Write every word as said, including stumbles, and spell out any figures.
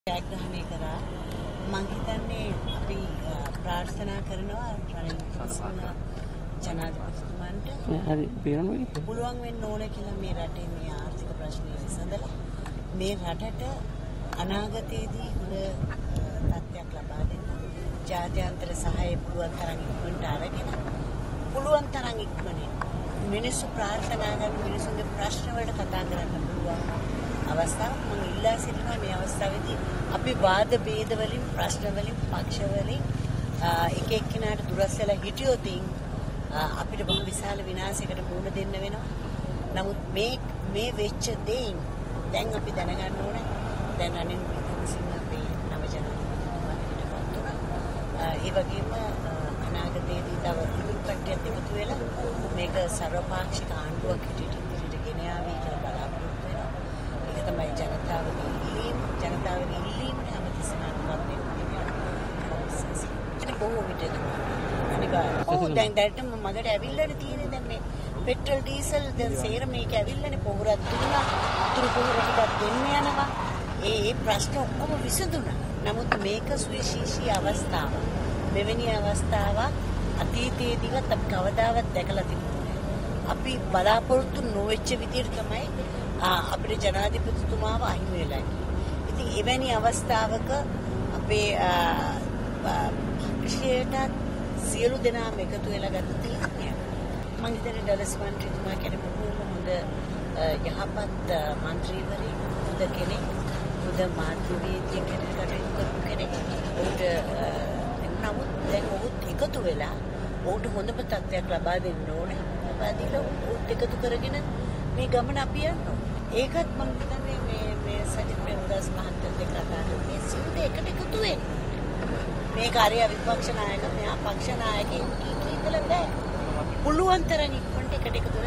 ජයග්‍රහණය කරා මම හිතන්නේ අපි ප්‍රාර්ථනා කරනවා රනිල් වික්‍රමසිංහ ජනාධිපතිතුමන්ට හරි පේනවා පුළුවන් වෙන්න ඕන කියලා මේ රටේ මේ ආර්ථික ප්‍රශ්න විසඳලා මේ රටට අනාගතයේදී හොඳ තත්ත්වයක් ලබා දෙන්න ජාත්‍යන්තර සහාය පුළුවන් තරම් ඉක්මනට අරගෙන පුළුවන් තරම් ඉක්මනින් මිනිස්සු ප්‍රාර්ථනා කරන මිනිස්සුන්ගේ ප්‍රශ්න වලට කතා කරන්න පුළුවන් අවස්ථාව මම ඉල්ලා සිටිනවා මේ අවස්ථාවේදී අපි වාද ભેද වලින් ප්‍රශ්න වලින් පක්ෂ වලින් එක එක්කිනාට දුරස් වෙලා හිටියොත් අපිට බොහෝ විශාල විනාශයකට මුහුණ දෙන්න වෙනවා. නමුත් මේ මේ වෙච්ච දෙයින් දැන් අපි දැනගන්න ඕනේ දැන් රනිල් වික්‍රමසිංහ අපේ නව ජනාධිපතිතුමාට පත් වුණා. ඒ වගේම අනාගතයේදී තව ඉදිරි කට්ටියත් එකතු වෙලා මේක සර්වපාක්ෂික ආණ්ඩුවක් හිටියට ගෙන යාවි කියලා බලාපොරොත්තු වෙනවා. ඒක තමයි ජනතාවගේ ඉල්ලීම. ජනතාවගේ ඉල්ලීම හැමතිස්සෙම අනුමත වෙනවා. ඒක බොහෝ විට අනිවාර්යයෙන්. ඔව් දැන් දැන් මගට ඇවිල්ලානේ තියෙන්නේ දැන් මේ පෙට්‍රල් ඩීසල් දැන් සේර මේක ඇවිල්ලානේ පොහොරක් දුන්නා. උතුරු පොහොර ටිකක් දෙන්න යනවා. ඒ ඒ ප්‍රශ්න ඔක්කොම විසඳුණා. නමුත් මේක සුවිශේෂී අවස්ථාවක්. මෙවැනි අවස්ථාවක් අතීතයේදීවත් අපි කවදාවත් දැකලා තිබුණේ නැහැ. අපි බලාපොරොත්තු නොවෙච්ච විදිහට තමයි අපේ ජනාධිපතිතුමාව අහිමි වෙලා ඉන්නේ. ඉතින් එවැනි අවස්ථාවක අපේ පක්ෂයට සියලු දෙනාම එකතු වෙලා ගත තීරණයක්. මම හිතන්නේ ඩලස් මන්ත්‍රීතුමා කියන්නේ බොහෝම හොඳ යහපත් මන්ත්‍රීවරයෙක්, හොඳ කෙනෙක්, හොඳ මාධ්‍යවේදියෙක් කටයුතු කරපු කෙනෙක්. ඔහුට නමුත් දැන් ඔහුත් එකතු වෙලා ඔහුට හොඳම තත්ත්වයක් ලබා දෙන්න ඕනේ. ලබා දීලා ඔහුත් එකතු කරගෙන මේ ගමන අපි යනවා. ඒකත් මම හිතන්නේ මේ මේ සජිත් ප්‍රේමදාස මහත්තයත් එක්ක කතා කරලා මේ සියලු එකට එකතු වෙන්නේ. මේ කාර්ය විපක්ෂ නායක මෙහා පක්ෂ නායකයන් කීකී ඉඳලා බෑ. පුළුවන් තරම් ඉක්මනට එකට එකතු